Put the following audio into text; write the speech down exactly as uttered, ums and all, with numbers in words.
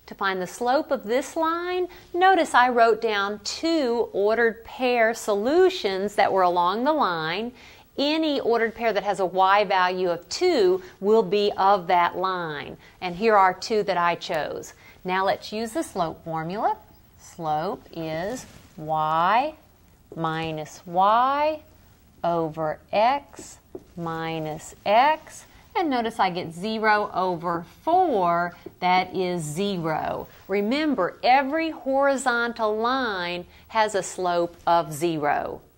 To find the slope of this line, notice I wrote down two ordered pair solutions that were along the line. Any ordered pair that has a y value of two will be of that line. And here are two that I chose. Now let's use the slope formula. Slope is y minus y over x minus x. And notice I get zero over four, that is zero. Remember, every horizontal line has a slope of zero.